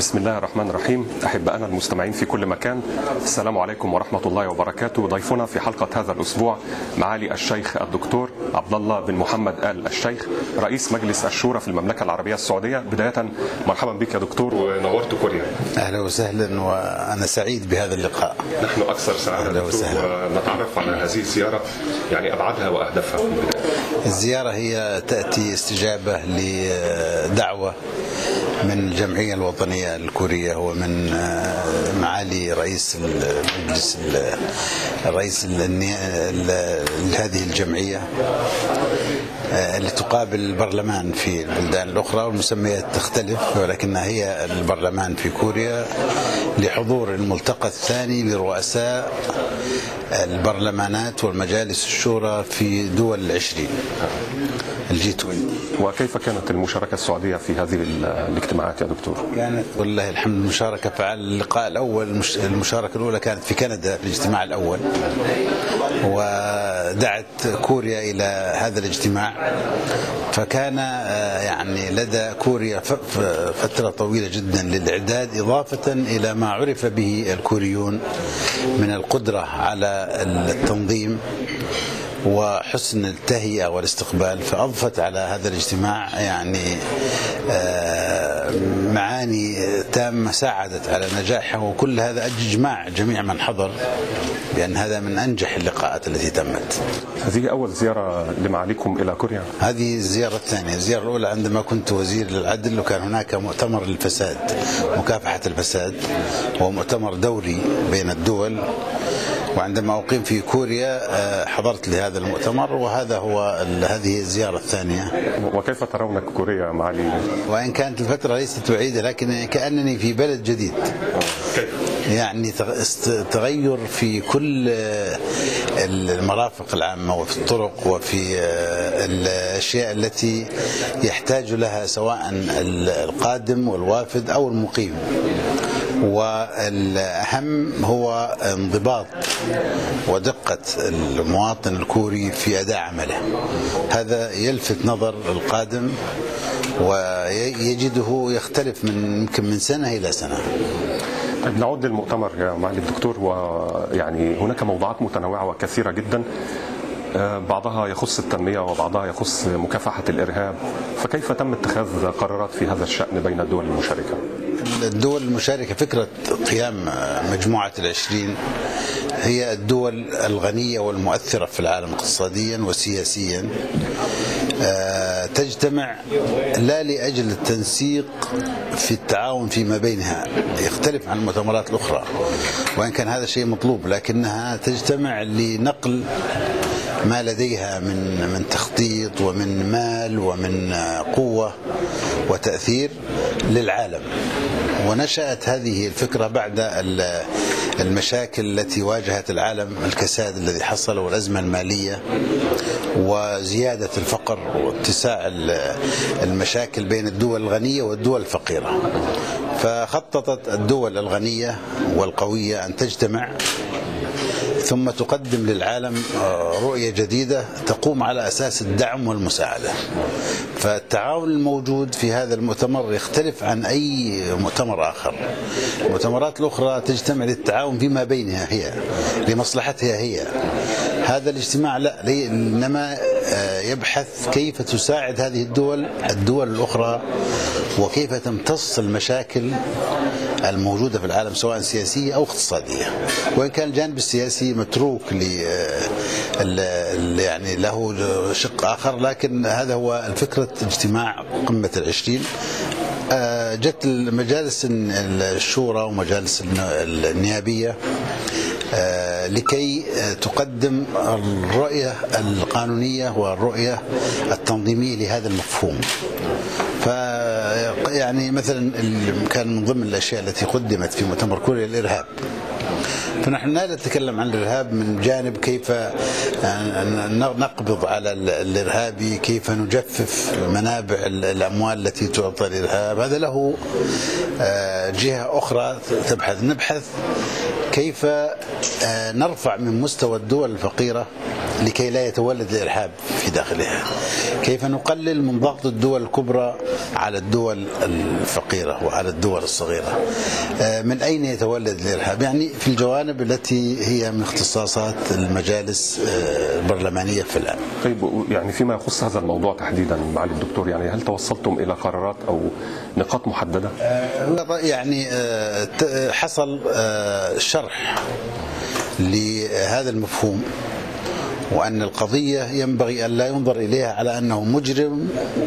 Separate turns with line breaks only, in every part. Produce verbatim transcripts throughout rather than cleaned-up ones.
بسم الله الرحمن الرحيم. أحبائنا المستمعين في كل مكان، السلام عليكم ورحمة الله وبركاته. ضيفنا في حلقة هذا الأسبوع معالي الشيخ الدكتور عبد الله بن محمد آل الشيخ، رئيس مجلس الشورى في المملكة العربية السعودية. بداية مرحبا بك يا دكتور ونورت كوريا.
أهلا وسهلا، وأنا سعيد بهذا اللقاء.
نحن أكثر سعادة دكتور، ونتعرف على هذه الزيارة، يعني أبعادها وأهدافها.
الزيارة هي تأتي استجابة لدعوة من الجمعية الوطنية الكورية ومن معالي رئيس المجلس الرئيس لهذه الجمعية لتقابل البرلمان في البلدان الأخرى، والمسميات تختلف، ولكنها هي البرلمان في كوريا، لحضور الملتقى الثاني لرؤساء البرلمانات والمجالس الشورى في دول العشرين الجي عشرين.
وكيف كانت المشاركة السعودية في هذه الاجتماعات يا دكتور؟
كانت والله الحمد المشاركة فعال. اللقاء الأول، المشاركة الأولى كانت في كندا في الاجتماع الأول، ودعت كوريا إلى هذا الاجتماع، فكان يعني لدى كوريا فترة طويلة جدا للإعداد، إضافة إلى ما عرف به الكوريون من القدرة على التنظيم وحسن التهيئة والاستقبال. فأضفت على هذا الاجتماع يعني معاني تامة ساعدت على نجاحه، وكل هذا إجماع جميع من حضر بأن هذا من أنجح اللقاءات التي تمت.
هذه أول زيارة لمعاليكم إلى كوريا؟
هذه الزيارة الثانية. الزيارة الأولى عندما كنت وزير للعدل، وكان هناك مؤتمر للفساد، مكافحة الفساد، هو مؤتمر دوري بين الدول، وعندما أقيم في كوريا حضرت لهذا المؤتمر، وهذا هو هذه الزيارة الثانية.
وكيف ترون كوريا معالي؟
وإن كانت الفترة ليست بعيدة، لكن كأنني في بلد جديد.
كيف؟
يعني تغير في كل المرافق العامة وفي الطرق وفي الأشياء التي يحتاج لها سواء القادم والوافد أو المقيم. والأهم هو انضباط ودقة المواطن الكوري في أداء عمله. هذا يلفت نظر القادم ويجده يختلف من يمكن من سنة إلى سنة.
نعود للمؤتمر يا معالي الدكتور، ويعني هناك موضوعات متنوعة وكثيرة جدا، بعضها يخص التنمية وبعضها يخص مكافحة الإرهاب، فكيف تم اتخاذ قرارات في هذا الشأن بين الدول المشاركة؟
الدول المشاركة، فكرة قيام مجموعة العشرين هي الدول الغنية والمؤثرة في العالم اقتصاديا وسياسيا، تجتمع لا لأجل التنسيق في التعاون فيما بينها، يختلف عن المؤتمرات الأخرى وإن كان هذا شيء مطلوب، لكنها تجتمع لنقل ما لديها من من تخطيط ومن مال ومن قوة وتأثير للعالم. ونشأت هذه الفكرة بعد المشاكل التي واجهت العالم، الكساد الذي حصل والأزمة المالية وزيادة الفقر واتساع المشاكل بين الدول الغنية والدول الفقيرة. فخططت الدول الغنية والقوية أن تجتمع ثم تقدم للعالم رؤية جديدة تقوم على أساس الدعم والمساعدة. فالتعاون الموجود في هذا المؤتمر يختلف عن أي مؤتمر آخر. المؤتمرات الأخرى تجتمع للتعاون فيما بينها هي، لمصلحتها هي. هذا الاجتماع لا، إنما يبحث كيف تساعد هذه الدول الدول الأخرى، وكيف تمتص المشاكل الموجودة في العالم سواء سياسية أو اقتصادية. وإن كان الجانب السياسي متروك ل يعني له شق آخر، لكن هذا هو الفكرة اجتماع قمة العشرين. جت المجالس الشورى ومجالس النيابية لكي تقدم الرؤية القانونية والرؤية التنظيمية لهذا المفهوم. ف يعني مثلا كان من ضمن الأشياء التي قدمت في مؤتمر كوريا الإرهاب. فنحن لا نتكلم عن الإرهاب من جانب كيف نقبض على الإرهابي، كيف نجفف منابع الأموال التي تعطى الإرهاب، هذا له جهة أخرى تبحث. نبحث كيف نرفع من مستوى الدول الفقيرة لكي لا يتولد الإرهاب في داخلها، كيف نقلل من ضغط الدول الكبرى على الدول الفقيرة وعلى الدول الصغيرة، من أين يتولد الإرهاب، يعني في الجوانب التي هي من اختصاصات المجالس البرلمانية في الآن.
طيب، يعني فيما يخص هذا الموضوع تحديدا معالي الدكتور، يعني هل توصلتم إلى قرارات أو نقاط محددة؟
يعني حصل شرح لهذا المفهوم، وأن القضية ينبغي أن لا ينظر إليها على أنه مجرم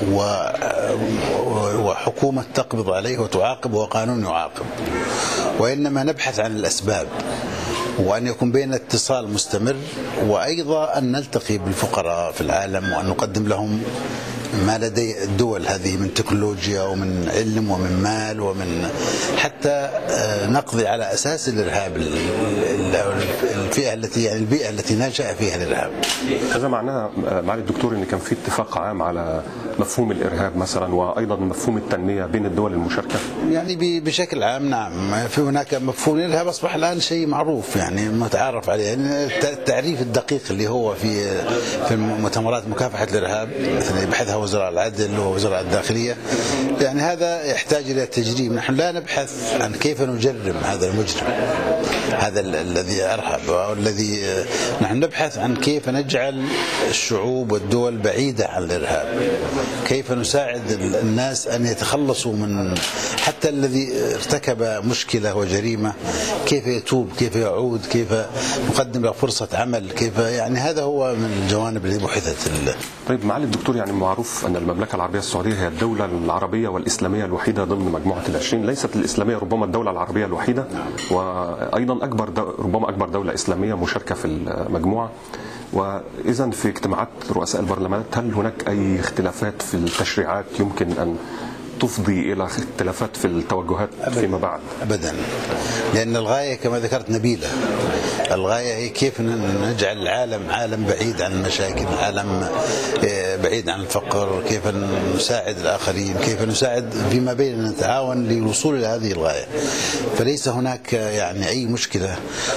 وحكومة تقبض عليه وتعاقب وقانون يعاقب، وإنما نبحث عن الأسباب، وأن يكون بين اتصال مستمر، وأيضا أن نلتقي بالفقراء في العالم وأن نقدم لهم ما لدي الدول هذه من تكنولوجيا ومن علم ومن مال ومن حتى نقضي على أساس الإرهاب، الفئة التي يعني البيئة التي نشأ فيها الإرهاب.
هذا معناه معالي الدكتور أن كان في اتفاق عام على مفهوم الإرهاب مثلا، وأيضا مفهوم التنمية بين الدول المشاركة؟ يعني
بشكل عام نعم، في هناك مفهوم الإرهاب أصبح الآن شيء معروف يعني متعارف عليه، يعني التعريف الدقيق اللي هو في في مؤتمرات مكافحة الإرهاب مثلا يبحثها وزراء العدل ووزراء الداخلية، يعني هذا يحتاج إلى تجريم. نحن لا نبحث عن كيف نجرم هذا المجرم، هذا الذي أرهب، والذي نحن نبحث عن كيف نجعل الشعوب والدول بعيدة عن الإرهاب، كيف نساعد الناس أن يتخلصوا من حتى الذي ارتكب مشكلة وجريمة، كيف يتوب، كيف يعود، كيف نقدم له فرصة عمل، كيف يعني هذا هو من الجوانب التي بحثت.
طيب معالي الدكتور، يعني معروف أن المملكة العربية السعودية هي الدولة العربية والإسلامية الوحيدة ضمن مجموعة العشرين، ليست الإسلامية ربما الدولة العربية الوحيدة، وأيضا أكبر ربما أكبر دولة إسلامية مشاركة في المجموعة. وإذا في اجتماعات رؤساء البرلمانات هل هناك أي اختلافات في التشريعات يمكن أن تفضي إلى اختلافات في التوجهات فيما بعد؟
أبدا، لأن الغاية كما ذكرت نبيلة، الغاية هي كيف نجعل العالم عالم بعيد عن المشاكل، عالم بعيد عن الفقر، كيف نساعد الآخرين، كيف نساعد فيما بيننا، نتعاون للوصول إلى هذه الغاية. فليس هناك يعني أي مشكلة.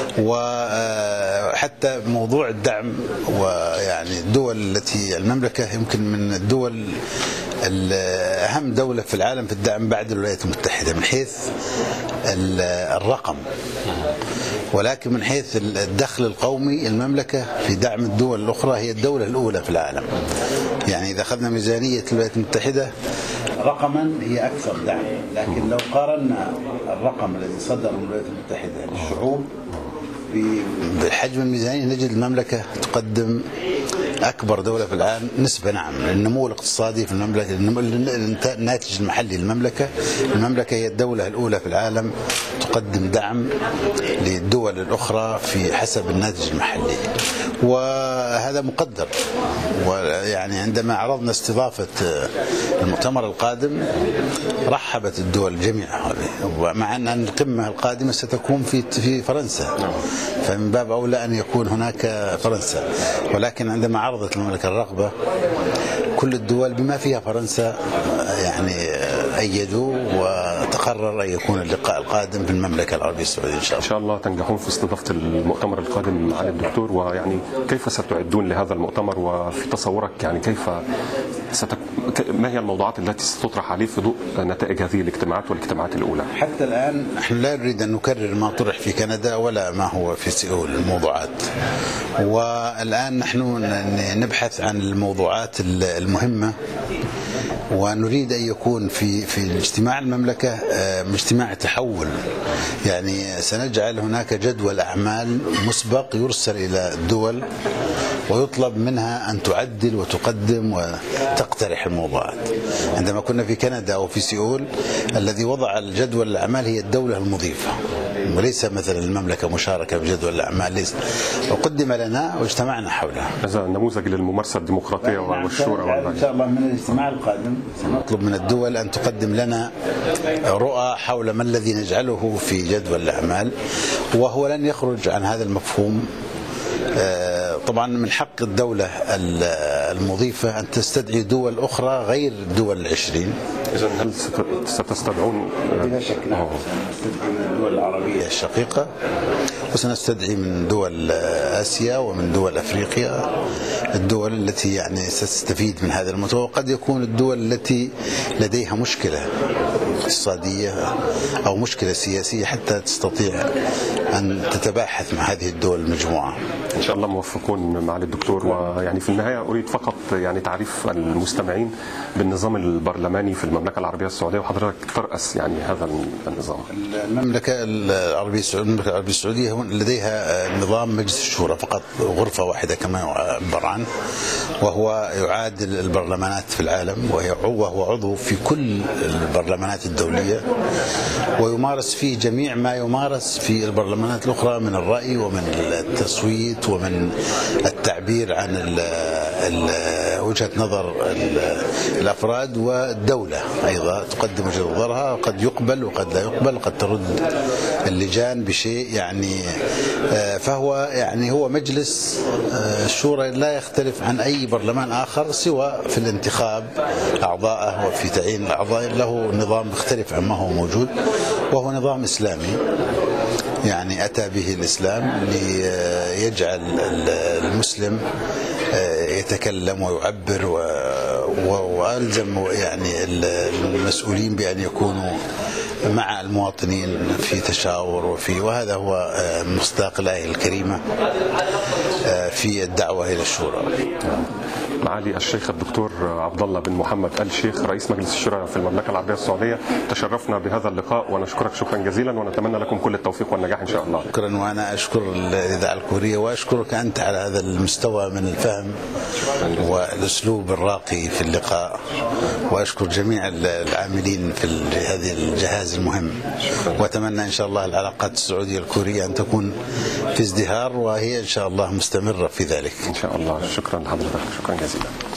وحتى موضوع الدعم، ويعني الدول التي المملكة يمكن من الدول أهم دولة في العالم في الدعم بعد الولايات المتحدة من حيث الرقم، ولكن من حيث الدخل القومي المملكة في دعم الدول الأخرى هي الدولة الأولى في العالم. يعني إذا أخذنا ميزانية الولايات المتحدة رقما هي أكثر دعم، لكن لو قارنا الرقم الذي صدر من الولايات المتحدة للشعوب بحجم الميزانية نجد المملكة تقدم أكبر دولة في العالم نسبة نعم للنمو الاقتصادي في المملكة، الناتج المحلي للمملكة. المملكة هي الدولة الأولى في العالم تقدم دعم للدول الأخرى في حسب الناتج المحلي، وهذا مقدر. ويعني عندما عرضنا استضافة المؤتمر القادم رحبت الدول جميعا، ومع أن القمة القادمة ستكون في في فرنسا، فمن باب أولى أن يكون هناك فرنسا. ولكن عندما عرضت المملكة الرغبة كل الدول بما فيها فرنسا يعني أيدوا، وتقرر أن يكون اللقاء القادم في المملكة العربية السعودية إن شاء الله.
إن شاء الله تنجحون في استضافة المؤتمر القادم على الدكتور. ويعني كيف ستعدون لهذا المؤتمر، وفي تصورك يعني كيف ستك... ما هي الموضوعات التي ستطرح عليه في ضوء نتائج هذه الاجتماعات والاجتماعات الأولى؟
حتى الآن نحن لا نريد أن نكرر ما طرح في كندا ولا ما هو في سيول الموضوعات، والآن نحن نبحث عن الموضوعات المهمة، ونريد أن يكون في في الاجتماع المملكة اجتماع تحول. يعني سنجعل هناك جدول أعمال مسبق يرسل إلى الدول ويطلب منها أن تعدل وتقدم وتقترح الموضوعات. عندما كنا في كندا أو في سيول الذي وضع الجدول الأعمال هي الدولة المضيفة، وليس مثلا المملكة مشاركة بجدول الأعمال، ليس، وقدم لنا واجتمعنا حولها.
هذا نموذج للممارسة الديمقراطية والشورى.
إن شاء الله من الاجتماع القادم سنطلب من الدول أن تقدم لنا رؤى حول ما الذي نجعله في جدول الأعمال، وهو لن يخرج عن هذا المفهوم. طبعا من حق الدولة المضيفة أن تستدعي دول أخرى غير الدول العشرين.
إذن هل ستستدعون؟
بلا شك نعم، نستدعي الدول العربية الشقيقة وسنستدعي من دول آسيا ومن دول أفريقيا الدول التي يعني ستستفيد من هذا المؤتمر، وقد يكون الدول التي لديها مشكلة اقتصادية أو مشكلة سياسية حتى تستطيع أن تتباحث مع هذه الدول المجموعة.
إن شاء الله موفقون معالي الدكتور. ويعني في النهاية أريد فقط يعني تعريف المستمعين بالنظام البرلماني في المملكة العربية السعودية، وحضرتك ترأس يعني هذا النظام.
المملكة العربية السعودية المملكة العربية السعودية لديها نظام مجلس الشورى فقط، غرفة واحدة كما يعبر عنه، وهو يعادل البرلمانات في العالم، وهو عضو في كل البرلمانات الدولية، ويمارس فيه جميع ما يمارس في البرلمانات الأخرى من الرأي ومن التصويت ومن التعبير عن ال ال وجهة نظر الأفراد، والدولة أيضا تقدم وجهة نظرها، قد يقبل وقد لا يقبل، قد ترد اللجان بشيء يعني. فهو يعني هو مجلس الشورى لا يختلف عن أي برلمان آخر سوى في الانتخاب أعضائه وفي تعيين الأعضاء، له نظام مختلف عما هو موجود، وهو نظام إسلامي يعني أتى به الإسلام ليجعل المسلم يتكلم ويعبر، وألزم يعني المسؤولين بأن يكونوا مع المواطنين في تشاور وفي، وهذا هو مصداق الآية الكريمة في الدعوة إلى الشورى.
معالي الشيخ الدكتور عبد الله بن محمد آل شيخ رئيس مجلس الشورى في المملكة العربية السعودية، تشرفنا بهذا اللقاء ونشكرك شكرا جزيلا، ونتمنى لكم كل التوفيق والنجاح إن شاء الله.
شكرا، وأنا أشكر الإذاعة الكورية وأشكرك أنت على هذا المستوى من الفهم والأسلوب الراقي في اللقاء، وأشكر جميع العاملين في هذه الجهاز المهم، وأتمنى إن شاء الله العلاقات السعودية الكورية أن تكون في ازدهار، وهي إن شاء الله مستمرة في ذلك
إن شاء الله. شكرا لحضرتك، شكرا جزيلا.